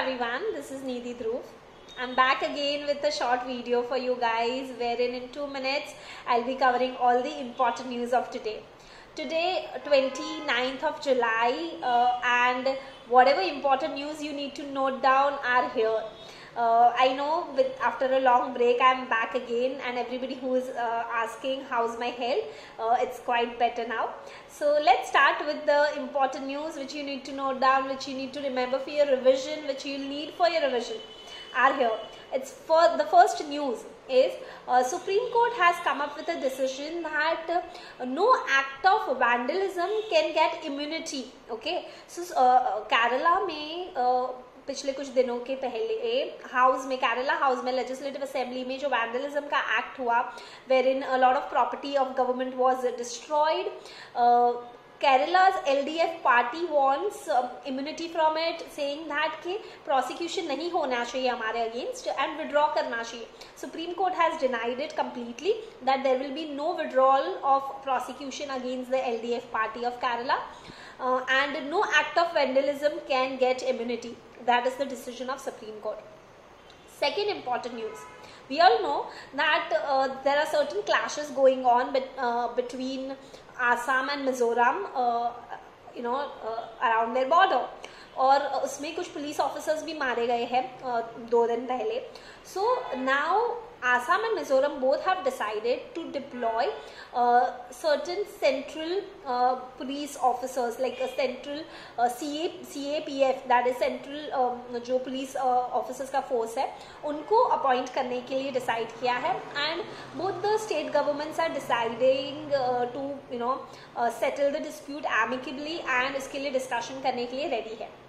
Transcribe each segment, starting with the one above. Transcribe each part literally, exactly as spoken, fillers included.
everyone, this is Nidhi Dhruv. I'm back again with a short video for you guys wherein in two minutes I'll be covering all the important news of today. Today, twenty-ninth of July, uh, and whatever important news you need to note down are here. Uh, I know with after a long break I'm back again, and everybody who is uh, asking how's my health, uh, it's quite better now. So let's start with the important news which you need to note down, which you need to remember for your revision, which you'll need for your revision are here. It's for the first news is uh, Supreme Court has come up with a decision that uh, no act of vandalism can get immunity. Okay, so uh, Kerala में uh, पिछले कुछ दिनों के पहले house में Kerala house में legislative assembly में जो वैंडलिज्म का एक्ट हुआ where in a lot of property of government was destroyed. Kerala's L D F party wants uh, immunity from it, saying that कि prosecution नहीं होना चाहिए हमारे against and withdraw करना चाहिए. Supreme Court has denied it completely that there will be no withdrawal of prosecution against the L D F party of Kerala, uh, and no act of vandalism can get immunity. That is the decision of Supreme Court. Second important news. We all know that uh, there are certain clashes going on bet, uh, between Assam and Mizoram, uh, you know, uh, around their border. और उसमें कुछ police officers भी मारे गए हैं दो दिन पहले. So now Assam and Mizoram both have decided to deploy uh, certain central uh, police officers, like a central uh, C A, C A P F, that is central um, जो police uh, officers का force है, उनको appoint करने के लिए decide किया है. And both the state governments are deciding uh, to you know uh, settle the dispute amicably, and इसके लिए discussion करने के लिए ready है.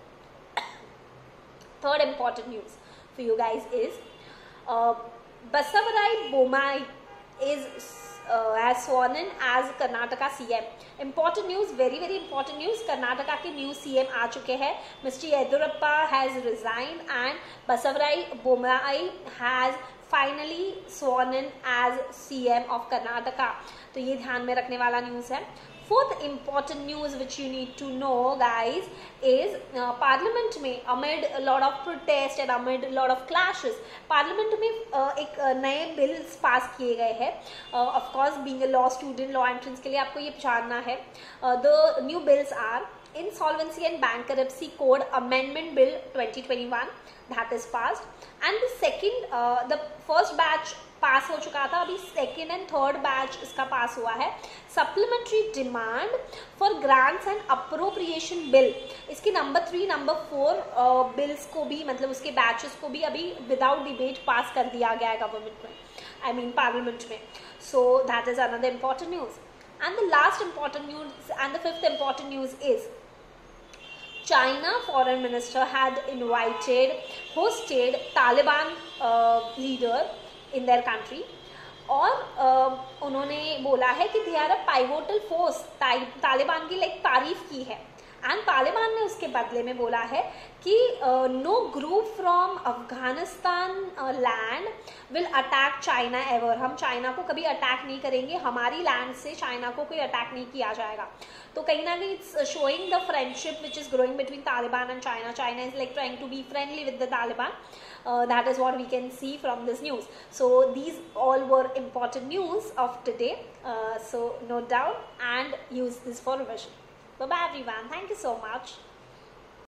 Third important news for you guys is uh, Basavaraj Bommai is uh, has sworn in as Karnataka C M. Important news, very very important news. Karnataka के new C M आ चुके हैं. Mister Yediyurappa has resigned and Basavaraj Bommai has finally sworn in as C M of Karnataka. तो ये ध्यान में रखने वाला news है. Fourth important news which you need to know guys is uh, Parliament में amid a lot of protest and amid a lot of clashes, Parliament में uh, एक uh, नए bills पास किए गए हैं. uh, of course being a law student, law entrance के लिए आपको ये जानना है. uh, the new bills are Insolvency and Bankruptcy Code Amendment Bill twenty twenty-one, that is passed, and the second uh, the first batch पास हो चुका था, अभी सेकेंड एंड थर्ड बैच इसका पास हुआ है. Supplementary demand for grants and appropriation bill, इसकी number three number four bills को भी, मतलब उसके बैचेस को भी अभी विदाउट डिबेट पास कर दिया गया है गवर्नमेंट में, आई मीन पार्लियामेंट में. So that is another important news. And the last important news and the fifth important news is China foreign minister had invited, hosted Taliban uh, leader in their country, और uh, उन्होंने बोला है कि they are a pivotal force, Taliban की like तारीफ की है. And Taliban ने उसके बदले में बोला है कि no group from Afghanistan land will attack China ever. हम चाइना को कभी अटैक नहीं करेंगे, हमारी लैंड से चाइना को कोई अटैक नहीं किया जाएगा. तो कहीं ना कहीं it's showing the friendship which is growing between Taliban and China. China is like trying to be friendly with the Taliban. Uh, that is what we can see from this news. So these all were important news of today. Uh, so note down and use this for revision. Bye bye everyone. Thank you so much.